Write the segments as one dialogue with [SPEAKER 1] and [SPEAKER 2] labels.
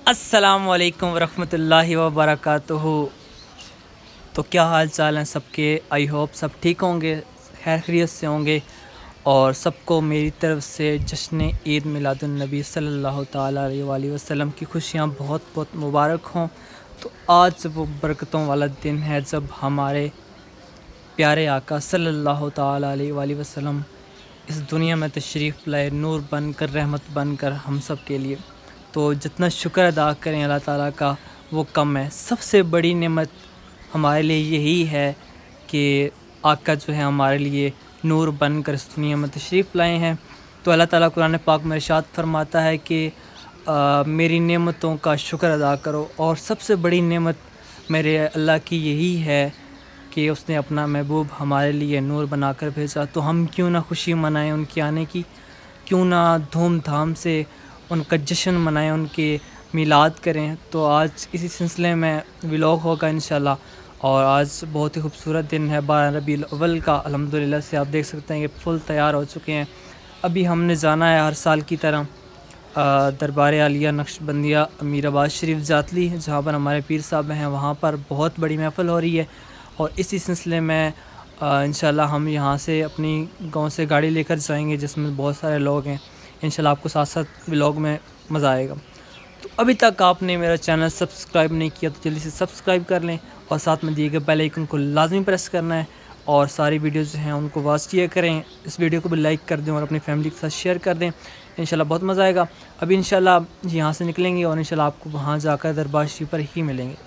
[SPEAKER 1] अस्सलाम वालेकुम वरहमतुल्लाहि वबरकातुहू। तो क्या हाल चाल हैं सबके। आई होप सब ठीक होंगे, खैर खैरियत से होंगे और सबको मेरी तरफ़ से जश्न ईद मिलादुन्नबी सल्लल्लाहु ताला अलैहि वसल्लम की खुशियाँ बहुत बहुत मुबारक हों। तो आज वो बरकतों वाला दिन है जब हमारे प्यारे आका सल्लल्लाहु ताला अलैहि वसल्लम इस दुनिया में तशरीफ़ लाए, नूर बनकर, रहमत बनकर हम सब के लिए। तो जितना शुक्र अदा करें अल्लाह ताला का वो कम है। सबसे बड़ी नेमत हमारे लिए यही है कि आका जो है हमारे लिए नूर बनकर इस दुनिया में तशरीफ़ लाए हैं। तो अल्लाह ताला कुरान पाक में इरशाद फरमाता है कि मेरी नेमतों का शुक्र अदा करो। और सबसे बड़ी नेमत मेरे अल्लाह की यही है कि उसने अपना महबूब हमारे लिए नूर बनाकर भेजा। तो हम क्यों ना खुशी मनाएं उनके आने की, क्यों ना धूमधाम से उनका जश्न मनाएं, उनके मिलाद करें। तो आज इसी सिलसिले में व्लॉग होगा इंशाल्लाह। और आज बहुत ही खूबसूरत दिन है 12 रबीउल अव्वल का। अल्हम्दुलिल्लाह से आप देख सकते हैं कि फुल तैयार हो चुके हैं। अभी हमने जाना है हर साल की तरह दरबार आलिया नक्शबंदिया अमीराबाद शरीफ जातली, जहाँ पर हमारे पीर साहब हैं। वहाँ पर बहुत बड़ी महफ़िल हो रही है और इसी सिलसिले में इंशाल्लाह हम यहाँ से अपनी गांव से गाड़ी लेकर जाएंगे जिसमें बहुत सारे लोग हैं। इंशाल्लाह आपको साथ साथ व्लॉग में मज़ा आएगा। तो अभी तक आपने मेरा चैनल सब्सक्राइब नहीं किया तो जल्दी से सब्सक्राइब कर लें और साथ में दिए गए बेल आइकन को लाजमी प्रेस करना है और सारी वीडियोज़ जो हैं उनको वॉच किया करें। इस वीडियो को भी लाइक कर दें और अपनी फैमिली के साथ शेयर कर दें। इंशाल्लाह बहुत मज़ा आएगा। अभी इंशाल्लाह यहाँ से निकलेंगे और इंशाल्लाह आपको वहाँ जाकर दरबार शरीफ पर ही मिलेंगे।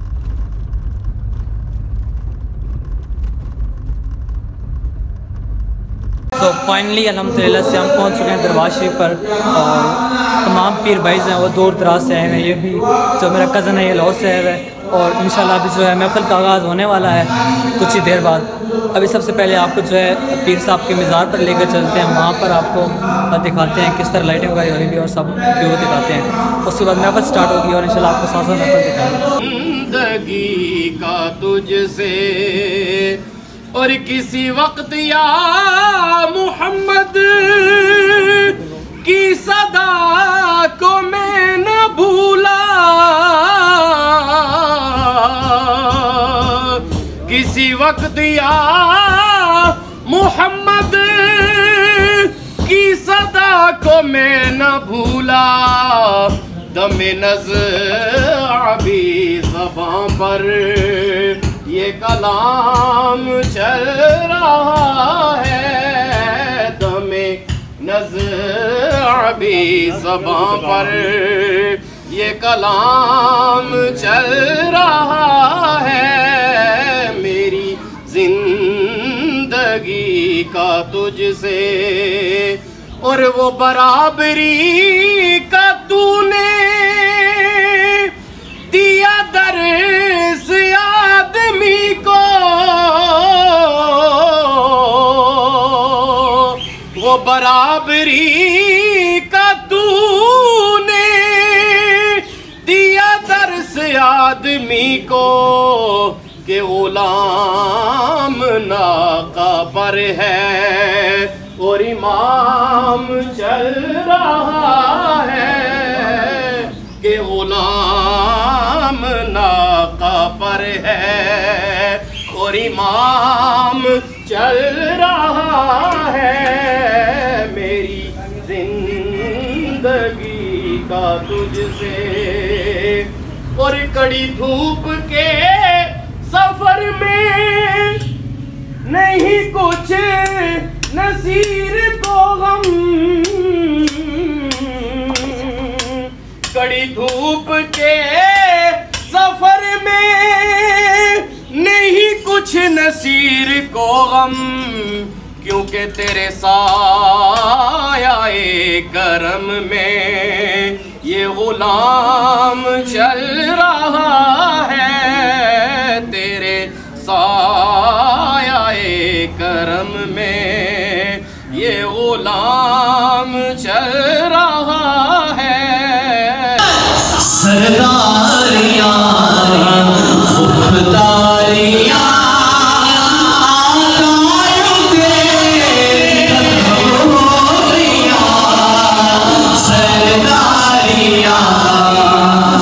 [SPEAKER 1] तो फाइनली अल्हम्दुलिल्लाह से हम पहुंच चुके हैं दरबार शरीफ पर और तमाम पीर भाई हैं वो दूर दराज से आए हैं। ये भी जो मेरा कज़न है ये लाहौर से आया हुआ है और इंशाल्लाह अभी जो है महफ़िल का आगाज़ होने वाला है कुछ ही देर बाद। अभी सबसे पहले आपको जो है पीर साहब के मज़ार पर लेकर चलते हैं। वहाँ पर आपको दिखाते हैं किस तरह लाइटिंग वगैरह हो रही है और सब व्यू दिखाते हैं। उसके बाद महफ़िल स्टार्ट होगी और इंशाल्लाह आपको साथ साथ महफ़िल दिखाएंगे।
[SPEAKER 2] ज़िंदगी का तुझसे और किसी वक्त या मोहम्मद की सदा को मैं न भूला, किसी वक्त या मोहम्मद की सदा को मैं न भूला। दमे नज़्अबी ज़बां पर ये कलाम चल रहा है। दमे नज़्अबी ज़बां पर ये कलाम चल रहा है। मेरी जिंदगी का तुझसे और वो बराबरी का तूने दिया दर्स आदमी को, वो बराबरी का तूने दिया दर्स आदमी को कि गुलाम नाका पर है और इमाम चल रहा है। कि गुलाम नाका पर है और इमाम चल रहा है। मेरी जिंदगी का तुझसे और कड़ी धूप के सफर में नहीं कुछ नसीर को गम, कड़ी धूप के सफर में नहीं कुछ नसीर को गम, क्योंकि तेरे साये करम में ये गुलाम चल रहा है। तेरे साये करम में ये गुलाम चल रहा है।
[SPEAKER 3] सरदारियाँ खुफतारियाँ सरदारियाँ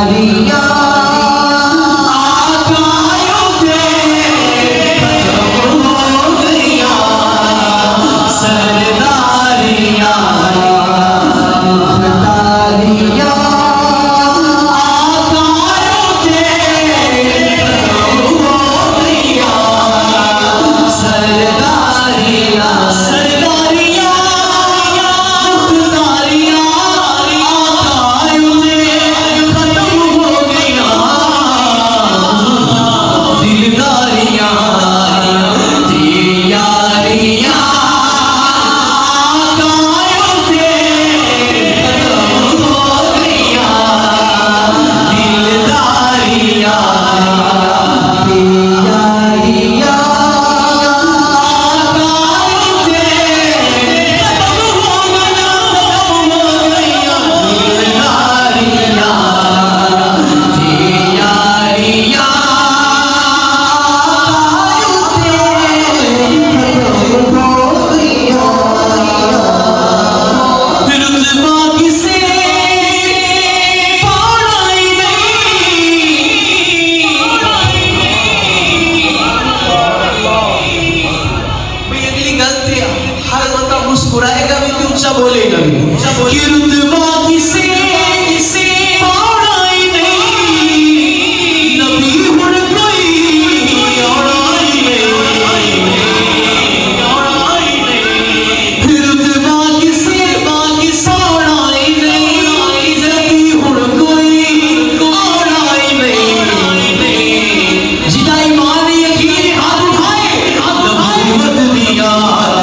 [SPEAKER 4] मुस्कुराएगा भी कि ऊंचा बोलेगा भी कि रुतबा किसे पाना ही नहीं नबी हुण कोई आना ही नहीं रुतबा किसे पाना ही नहीं नबी हुण कोई आना ही नहीं जिदा ईमान यकीन हाथ उठाए नबूवत दिया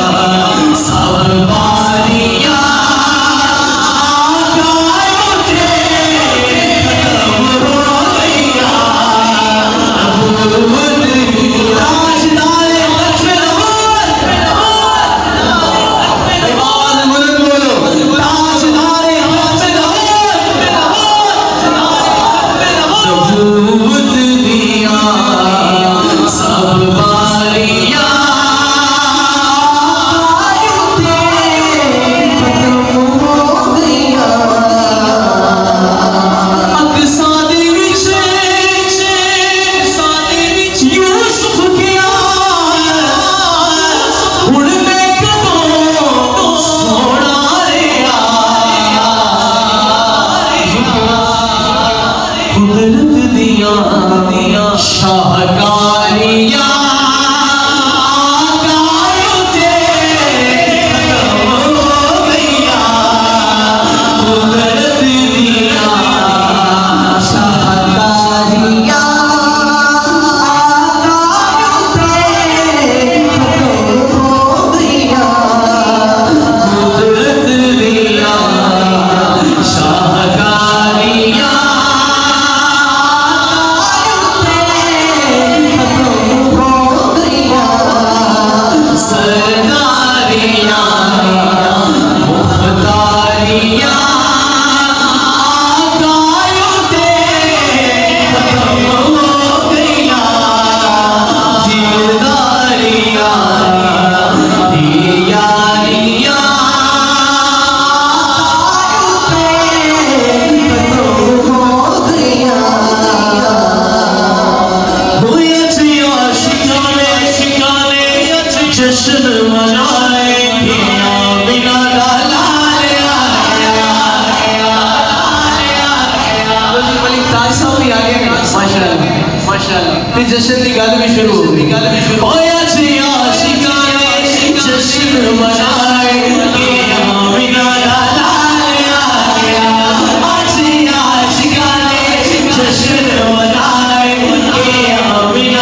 [SPEAKER 4] शाहकारियां जश्न मनाएंगे बिना माशाअल्लाह जश्न की गल भी शुरू हो गई जश्न मनाएंगे बिना जश्न मनाएंगे बिना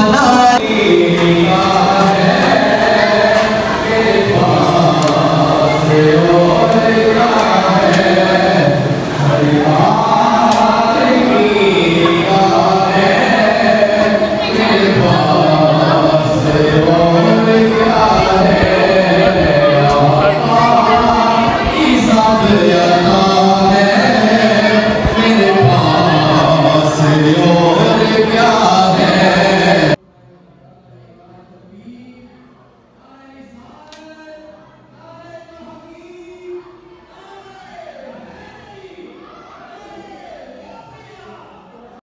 [SPEAKER 4] मेरे पास और क्या